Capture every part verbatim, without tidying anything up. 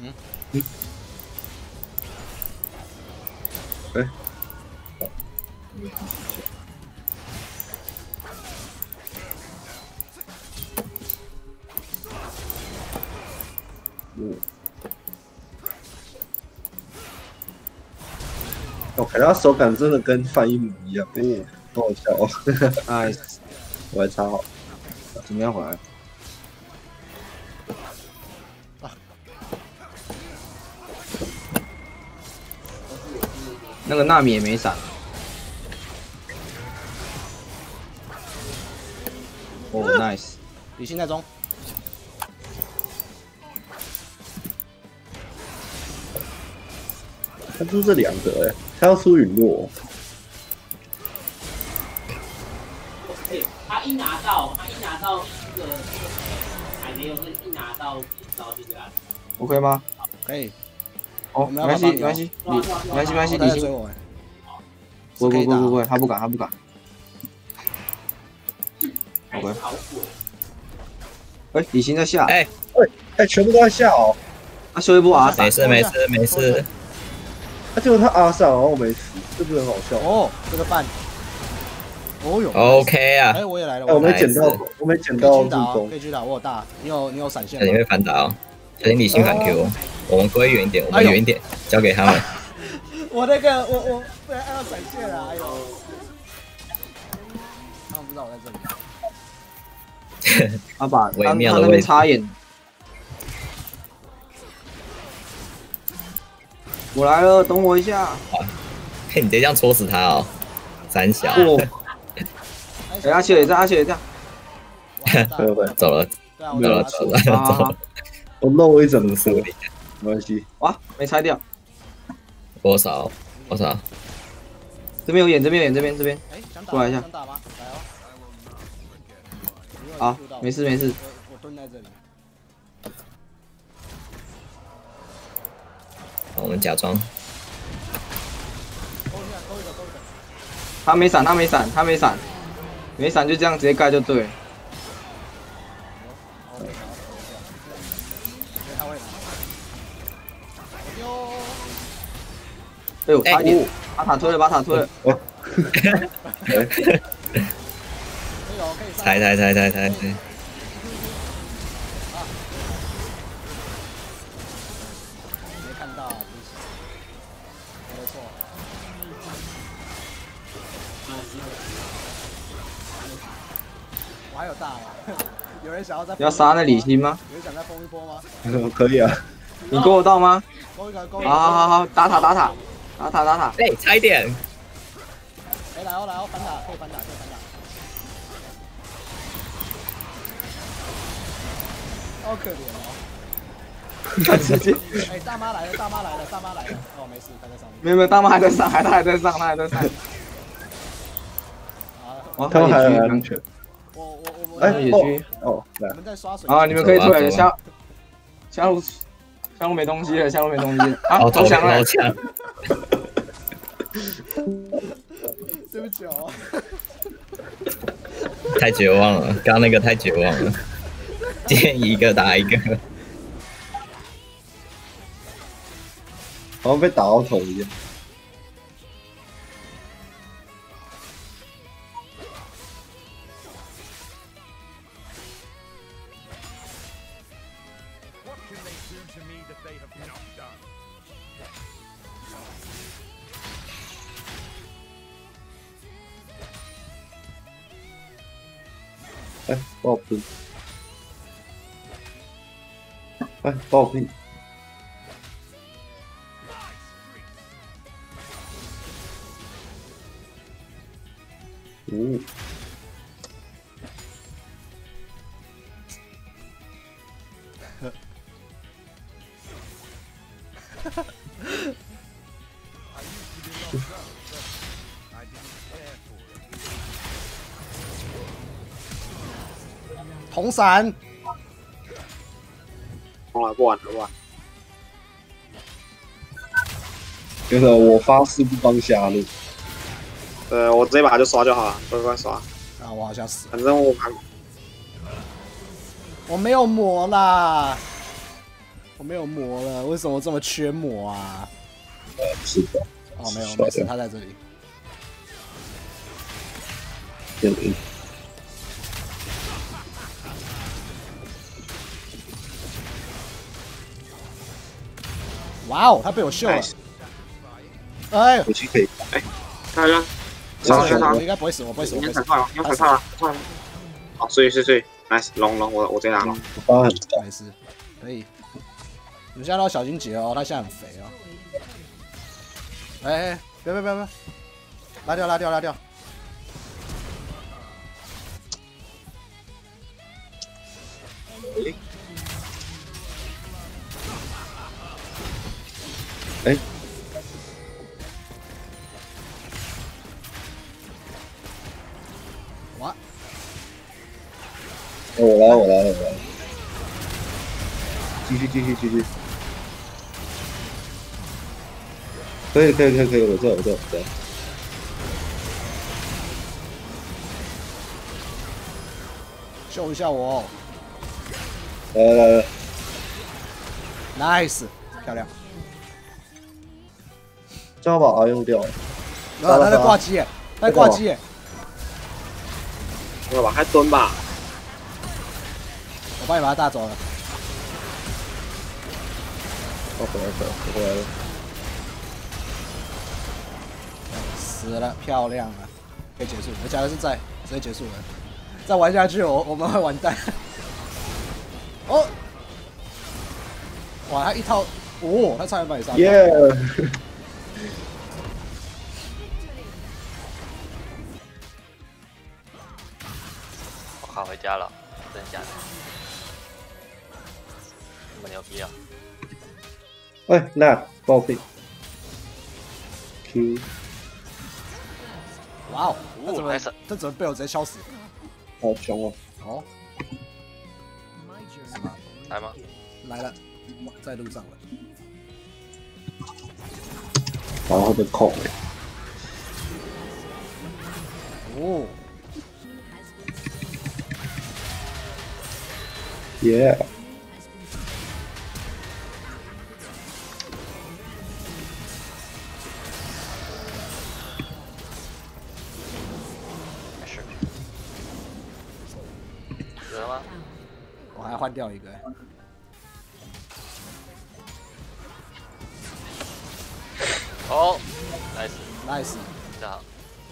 嗯。 嗯。哎。嗯。我看他手感真的跟范一模一样，哦，好好笑哦。 哎， 我还超好， 怎么样回来？ 啊、 那个纳米也没闪。哦 ，nice。 李信在中。 他出这两个哎，他要出陨落。 他一拿到，他一拿到这个还没有，是一拿到然后就这样。 OK 吗？ 可以。 哦，没关系，没关系，你没关系，没关系，李信。不不不不不，他不敢，他不敢。OK。哎，李信在下。 哎哎哎，全部都在下哦。 他修一波 R 闪。 没事没事没事。 他结果他 R 闪，然后我没死，这不是很好笑哦？这个饭，哦哟 ，OK 啊！ 哎，我也来了， 我没捡到，我没捡到助攻， 可以狙打，我有大，你有你有闪现， 你会反打哦，小心李信反 Q，我们归远一点，我们远一点，交给他们。 我那个我我不然按到闪现了，哎呦，他们不知道我在这里。 他把微妙的那边插眼。 我来了，等我一下。 嘿，你直接这样戳死他哦，三小。 哦。哎，阿雪也在，阿雪也在。 会会走了，走了，走了，走了。 我漏了一整色，没关系。 哇，没拆掉。 多少？多少？ 这边有眼，这边有眼，这边这边。过来一下。好，没事没事。 我蹲在这里。 我们假装。 他没闪，他没闪，他没闪，没闪就这样直接盖就对了。哎呦，差一点，把塔推了，把塔推了。 踩踩踩踩踩踩。 我还有大吗？有人想要再要杀那李欣吗？ 有人想再封一波吗？ 可以啊。 你勾得到吗？ 勾一个，勾一个。 好好好好，打塔打塔，打塔打塔。 哎，差一点。 哎，来哦来哦，反打可以反打可以反打。好可怜哦。 他直接。 哎，大妈来了，大妈来了，大妈来了。哦，没事，他在上面。 没有没有，大妈还在上，还他还在上，他还在上。 哦，他们还有安全。 我我我哎野区哦，我们在刷水啊！你们可以出来了，下下路下路没东西了，下路没东西了啊！投降了， 对不起哦， 太绝望了，刚刚那个太绝望了，见一个打一个， 好像被打到头一样。 哎，爆喷！哎，爆喷！哦， 红伞， 好了，不玩了，不玩。 真的，我发誓不帮下路。 呃，我这把就刷就好了，乖乖刷。 啊，我好像死。 反正我还我没有魔啦。 我没有魔了，为什么这么缺魔啊？ 呃，是的。 哦，没有，没事，他在这里。 点零。 哇哦，他被我秀了。哎， 回去可以。 哎，大家， 上上上我应该不会死，我不会死，我不会死。 应该快了，应该快了，快了。好，睡睡睡 ，nice， 龙龙，我我直接拿龙。 包很大。 没事，可以。你们现在都要小心杰哦，他现在很肥哦。哎哎，别别别别，拉掉拉掉拉掉。 哎。 哇！ 我来，我来了，我来了。继续，继续，继续。可以，可以，可以，可以，我这，我这，我这。 秀一下我。 来来来 ，nice， 漂亮。 正好把 R 用掉了。 啊，他在挂机耶，他在挂机耶。 没有吧？还蹲吧。 我帮你把他带走了。 我回来了，我回来了。 死了，漂亮啊！可以结束。我假的是在，直接结束了。再玩下去，我我们会完蛋。哦，哇，他一套，哦，他差点把你杀掉。 耶！ 我靠，回家了，真的假的？这么牛逼啊！ 哎，那报废。Q。 哇哦，他怎么哦他怎么被我直接敲死？ 好凶哦！ 哦，是吗？ 来吗？ 来了，在路上了。 然后被扣了。 哦。 耶！ 没事。死了吗？ 我还换掉一个。 哦 ，nice nice， 这样。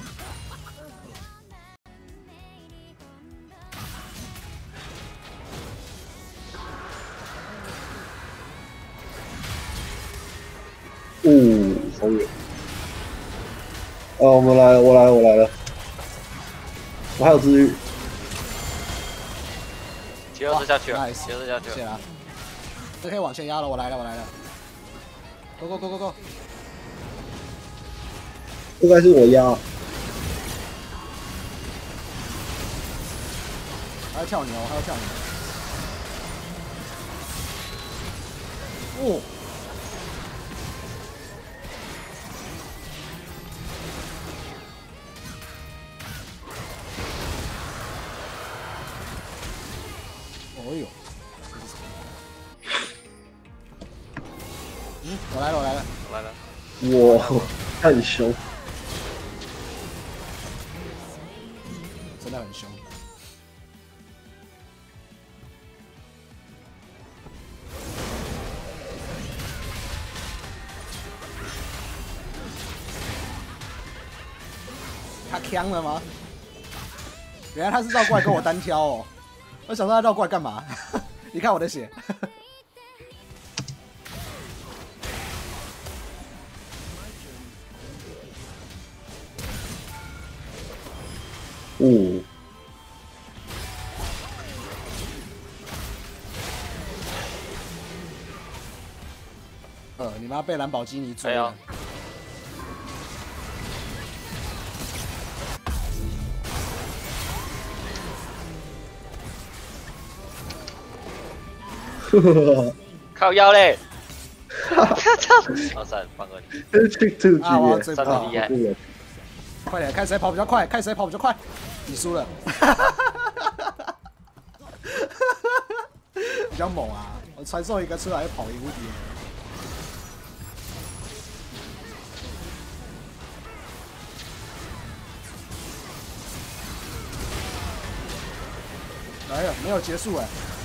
哦，好远。哦，我们来了，我来了，我来了。我还有治愈。 接着下去了， nice， 接着下去了。 谢啦。这可以往前压了，我来了，我来了。Go go go go go！ 应该是我压。 还要跳牛，还要跳牛。哦。哦呦！嗯，我来了，我来了， 我来了。 哇，很凶。 真的很凶。他呛了吗？原来他是绕过来跟我单挑哦。我想说他绕过来干嘛？你看我的血。 哦。 呃，你妈被兰博基尼追了。 靠腰嘞！操！算放过你。 这这个啊，我要真追的厉害！ 快点，看谁跑比较快，看谁跑比较快。你输了。比较猛啊！ 我传送一个出来就跑赢无敌了。来了，没有结束哎。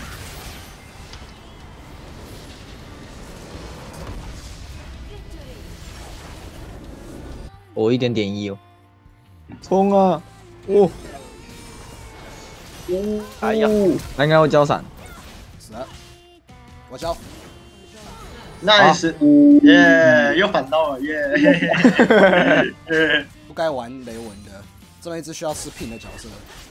我一点点一哦。冲啊！哦。 哎呀， 他应该会交闪。 死了，我交。 Nice， 耶，又反到了，耶。 不该玩雷文的，这么一只需要吃 pin 的角色。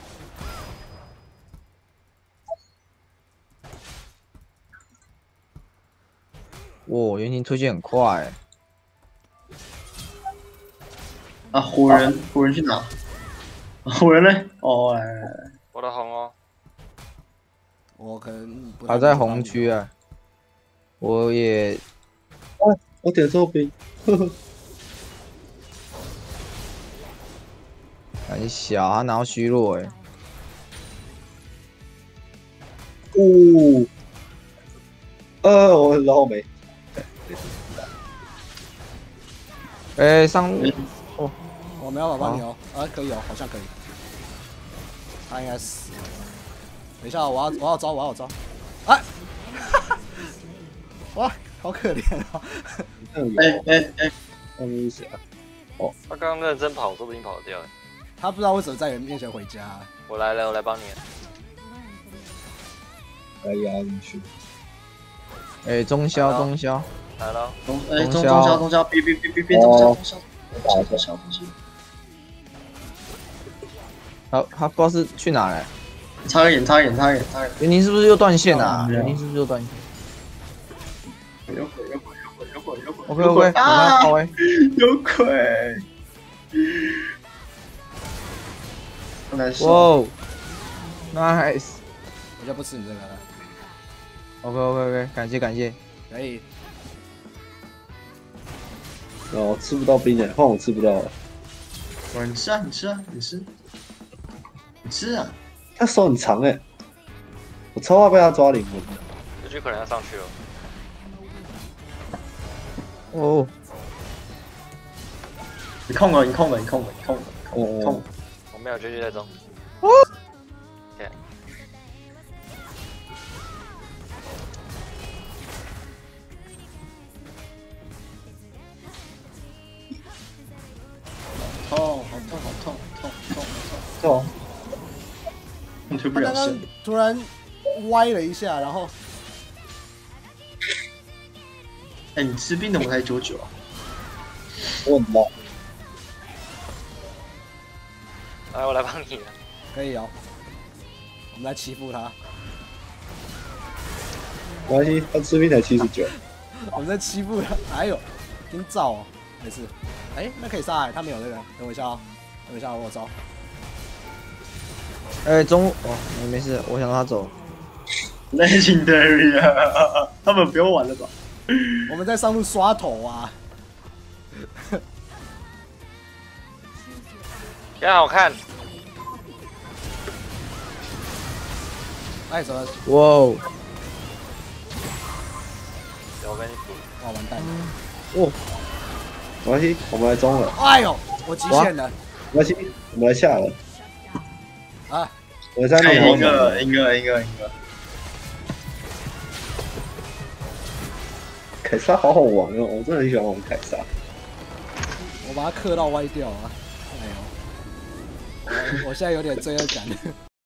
哇，原型推荐很快、欸。 啊，火人，火人去哪？火人嘞？哦，来来来， 我的红哦。 我可能不他在红区啊。我也， 哦，我点错兵，呵呵。 很小，他拿到虚弱哎、欸。 哦，呃，我然后没。 哎、欸，上路。哦， 我没办法帮你哦。啊，可以哦，好像可以。他应该死了。等一下，我要我要招，我要招。哎，哇，好可怜啊！ 哎哎哎， 他们是啊。哦， 他刚刚认真跑，说不定跑得掉。 他不知道为什么在人面前回家、啊。 我来了，我来帮你。 来压进去。 哎、欸，中消中消。 来了。 中哎中中消中消，别别别别别中消中消中消中消。 他他不知道是去哪了、欸。 插个眼，插个眼，插个眼，插个眼。 袁宁是不是又断线啊？袁宁是不是又断线？ 有鬼有鬼有鬼有鬼有鬼 ！OK OK， 啊！ 好哎， 有鬼！不难受。哇 ，nice！ 我就不吃你这个了。 OK OK OK， 感谢感谢。 可以。 哦，吃不到兵哎，换我吃不到了。 你吃啊，你吃啊，你吃，你吃啊！ 他手很长哎，我超怕被他抓灵魂的。 这局可能要上去了。 哦， 你控了，你控了，你控了，你控了，控了，控了。 我没有继续在中。 哦。 对。 痛，好痛，好痛，痛痛痛痛！ 你推不了线。 突然歪了一下，然后， 哎，你吃冰的我才九九啊！ 我很烂。 来，我来帮你了。 可以哦。我们来欺负他。 没关系，他吃兵才七十九。 我们在欺负他，哎呦，真燥哦，没事。哎，那可以杀哎，他没有那个，等我一下哦，等我一下，我招。 哎，中哦，没没事，我想让他走。 Legendary 啊，他们不用玩了吧？ 我们在上路刷头啊。 挺好看。 哎，怎么？ 哇哦！ 我跟你补。 哇，完蛋了！ 哇， 没关系，我们来中了。 哎呦，我极限了。 没关系，我们来下了。 啊！ 我在那里。 赢了，赢了，赢了，赢了。 凯撒好好玩哦，我真的很喜欢玩凯撒。 我把它克到歪掉啊！哎呦，我我现在有点罪恶感。